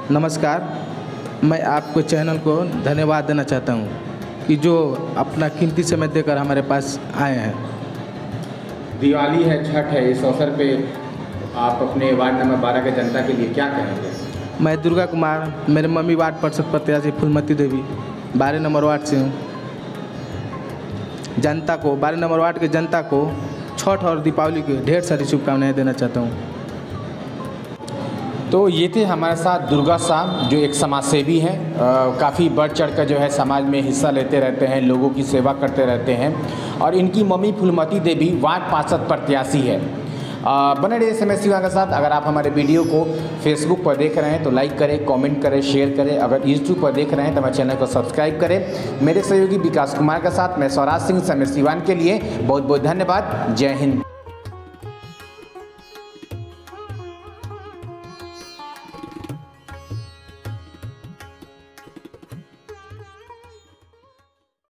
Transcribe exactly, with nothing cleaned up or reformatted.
नमस्कार, मैं आपको चैनल को धन्यवाद देना चाहता हूँ कि जो अपना कीमती समय देकर हमारे पास आए हैं। दिवाली है, छठ है, इस अवसर पे आप अपने वार्ड नंबर बारह के जनता के लिए क्या कहेंगे? मैं दुर्गा कुमार, मेरे मम्मी वार्ड परिषद प्रत्याशी फूलमती देवी, बारह नंबर वार्ड से हूँ। जनता को, बारह नंबर वार्ड के जनता को छठ और दीपावली की ढेर सारी शुभकामनाएं देना चाहता हूँ। तो ये थे हमारे साथ दुर्गा साहब, जो एक समाज सेवी हैं, काफ़ी बढ़ चढ़ कर जो है समाज में हिस्सा लेते रहते हैं, लोगों की सेवा करते रहते हैं। और इनकी मम्मी फूलमती देवी वार्ड पार्षद प्रत्याशी है। आ, बने रहिए एस एम एस सिवान के साथ। अगर आप हमारे वीडियो को फेसबुक पर देख रहे हैं तो लाइक करें, कमेंट करें, शेयर करें। अगर यूट्यूब पर देख रहे हैं तो हमारे चैनल को सब्सक्राइब करें। मेरे सहयोगी विकास कुमार के साथ मैं Swaraj Singh S M S Siwan के लिए बहुत बहुत धन्यवाद। जय हिंद।